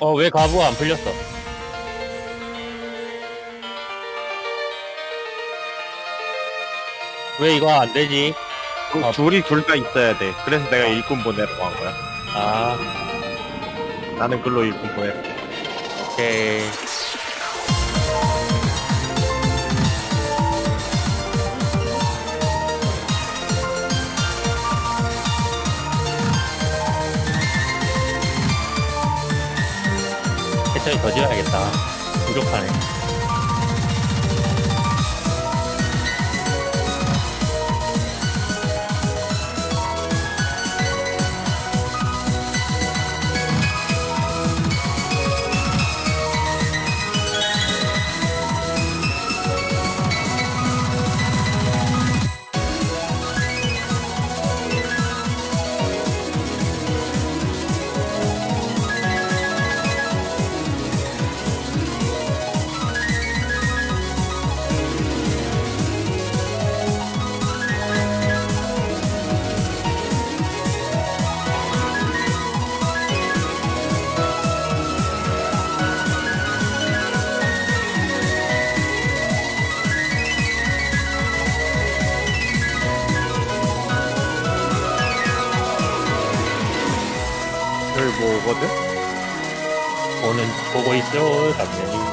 왜 가부가 안 풀렸어? 왜 이거 안 되지? 둘이 둘 다 있어야 돼. 그래서 내가 일꾼 보내라고 한 거야. 아, 나는 글로 일꾼 보내. 오케이. 해처리 더 지어야겠다. 부족하네. 여기 뭐거든? 보고 있어, 당연히.